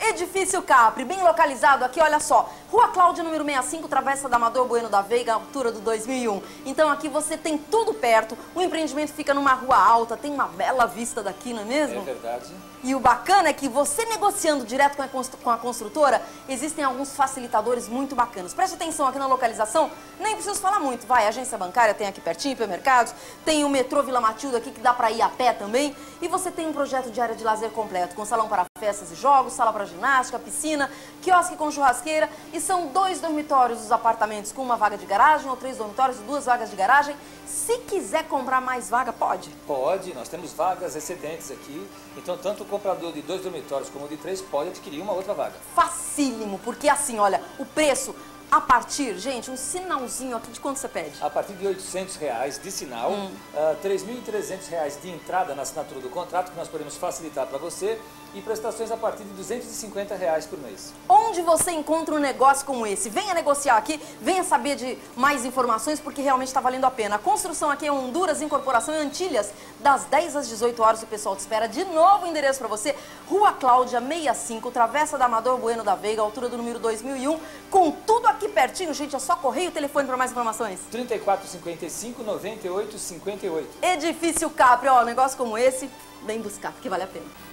Edifício Capri, bem localizado aqui, olha só. Rua Cláudia, número 65, Travessa da Amador Bueno da Veiga, altura do 2001. Então aqui você tem tudo perto, o empreendimento fica numa rua alta, tem uma bela vista daqui, não é mesmo? É verdade. E o bacana é que você negociando direto com a construtora, existem alguns facilitadores muito bacanas. Preste atenção aqui na localização, nem preciso falar muito, vai, agência bancária tem aqui pertinho, hipermercados, tem o metrô Vila Matilde aqui que dá pra ir a pé também, e você tem um projeto de área de lazer completo, com salão para festas e jogos, sala para ginástica, piscina, quiosque com churrasqueira, e são 2 dormitórios dos apartamentos com uma vaga de garagem, ou 3 dormitórios e 2 vagas de garagem. Se quiser comprar mais vaga, pode? Pode, nós temos vagas excedentes aqui, então tanto o comprador de 2 dormitórios como o de 3 pode adquirir uma outra vaga. Facílimo, porque assim, olha, o preço a partir, gente, um sinalzinho aqui, de quanto você pede? A partir de R$ 800 de sinal, R$ 3.300 de entrada na assinatura do contrato, que nós podemos facilitar para você, e prestações a partir de R$ 250 por mês. Onde você encontra um negócio como esse? Venha negociar aqui, venha saber de mais informações, porque realmente está valendo a pena. A construção aqui é Honduras, Incorporação em Antilhas, das 10 às 18 horas, o pessoal te espera. De novo o endereço para você, Rua Cláudia 65, Travessa da Amador Bueno da Veiga, altura do número 2001, com tudo aqui pertinho, gente, é só correr. O telefone para mais informações? 3455-9858. Edifício Capri, ó, um negócio como esse, vem buscar, porque vale a pena.